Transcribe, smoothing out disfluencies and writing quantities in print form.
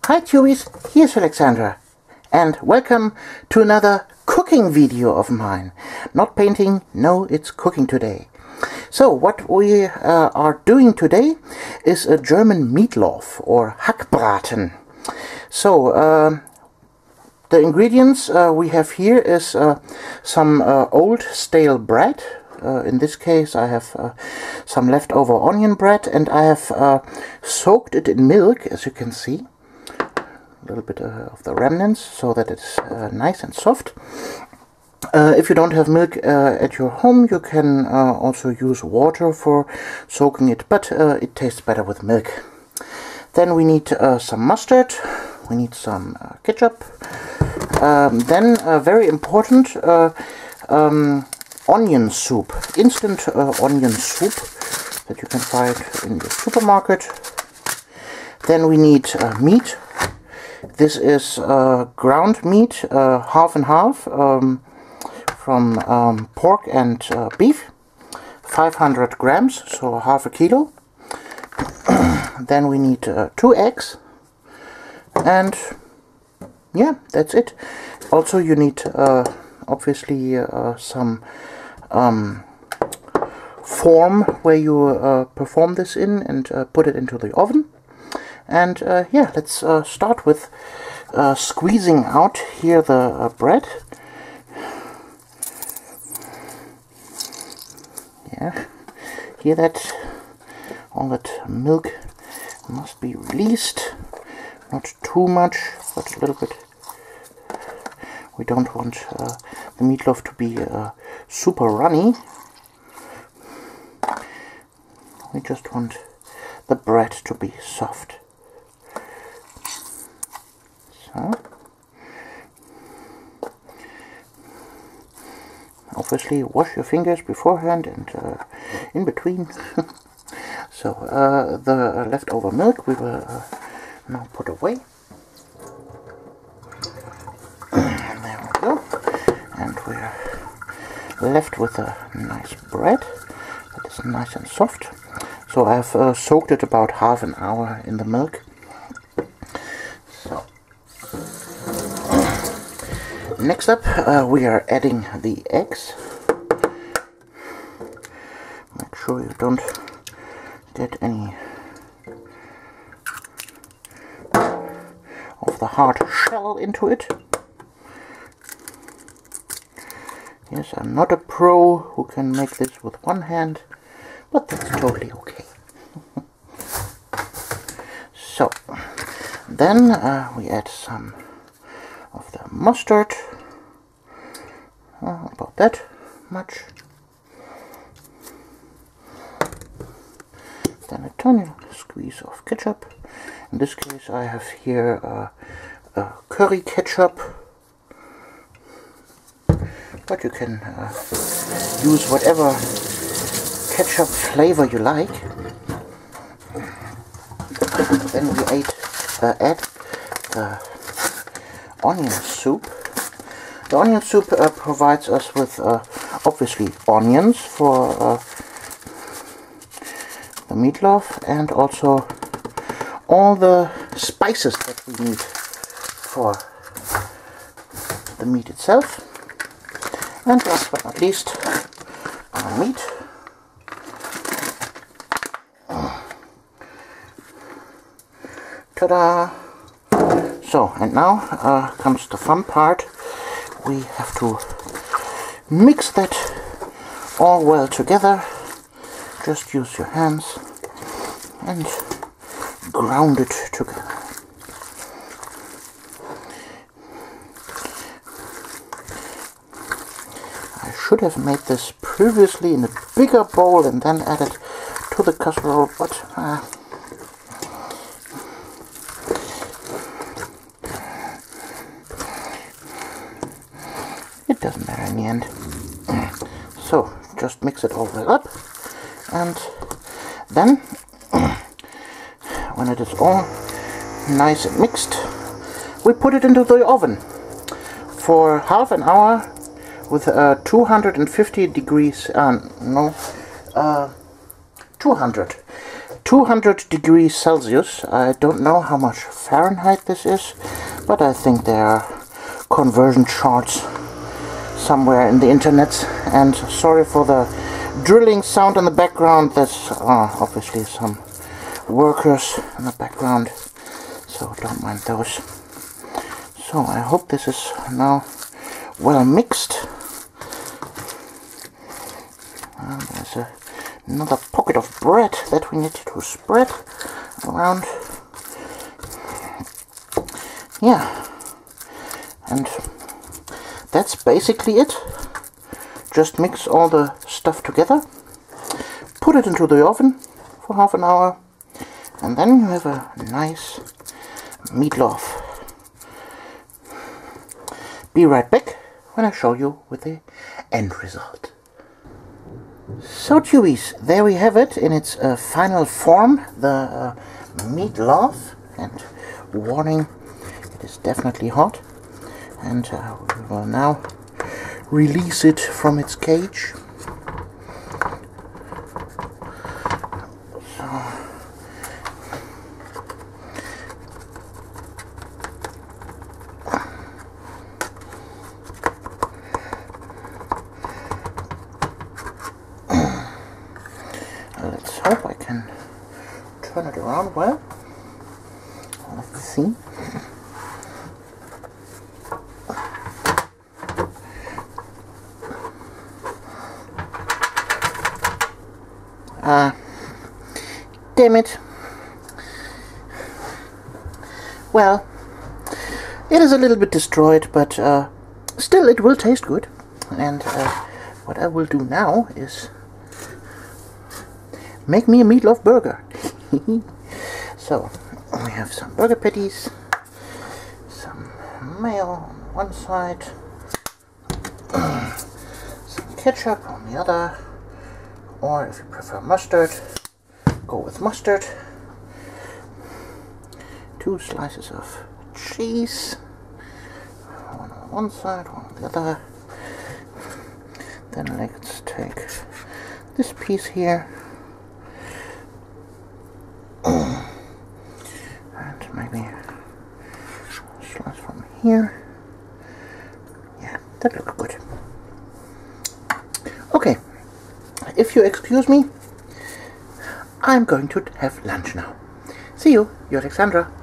Hi Tubies, here's Alexandra, and welcome to another cooking video of mine. Not painting, no, it's cooking today. So what we are doing today is a German meatloaf or Hackbraten. So the ingredients we have here is some old stale bread. In this case I have some leftover onion bread, and I have soaked it in milk, as you can see. A little bit of the remnants so that it's nice and soft. If you don't have milk at your home, you can also use water for soaking it, but it tastes better with milk. Then we need some mustard, we need some ketchup, then very important, onion soup, instant onion soup that you can find in the supermarket. Then we need meat. This is ground meat, half and half, from pork and beef, 500 grams, so half a kilo. Then we need 2 eggs, and yeah, that's it. Also you need obviously some form where you perform this in and put it into the oven. And yeah, let's start with squeezing out here the bread. Yeah, hear that? All that milk must be released. Not too much, but a little bit. We don't want the meatloaf to be super runny. We just want the bread to be soft. So, obviously wash your fingers beforehand and in between. So the leftover milk we will now put away. And there we go. And we're left with a nice bread that is nice and soft. So I have soaked it about half an hour in the milk. So next up we are adding the eggs. Make sure you don't get any of the hard shell into it. Yes, I'm not a pro who can make this with one hand, but that's totally okay. So then we add some of the mustard, about that much. Then a tiny squeeze of ketchup. In this case I have here curry ketchup, but you can use whatever ketchup flavor you like. Then we add the onion soup. The onion soup provides us with obviously onions for the meatloaf, and also all the spices that we need for the meat itself. And last but not least, our meat. Ta-da! So, and now comes the fun part. We have to mix that all well together. Just use your hands and ground it together. I should have made this previously in a bigger bowl and then added to the casserole, but it doesn't matter in the end. So just mix it all well up, and then when it is all nice and mixed, we put it into the oven for half an hour with 250 degrees, 200 200 degrees Celsius. I don't know how much Fahrenheit this is, but I think there are conversion charts somewhere in the internet. And sorry for the drilling sound in the background. There's obviously some workers in the background, so don't mind those. So I hope this is now well mixed. There's another pocket of bread that we need to spread around. Yeah, and that's basically it. Just mix all the stuff together, put it into the oven for half an hour, and then you have a nice meatloaf. Be right back when I show you with the end result. So Tubies, there we have it in its final form, the meatloaf. And warning, it is definitely hot. And we will now release it from its cage. Let's hope I can turn it around well. Let's see. Damn it. Well, it is a little bit destroyed, but still it will taste good. And what I will do now is make me a meatloaf burger. So, we have some burger patties, some mayo on one side, some ketchup on the other, or if you prefer mustard, go with mustard, 2 slices of cheese, one on one side, one on the other. Then let's take this piece here, and maybe a slice from here. Yeah, that looks good. Okay, if you excuse me, I'm going to have lunch now. See you, your Alexandra.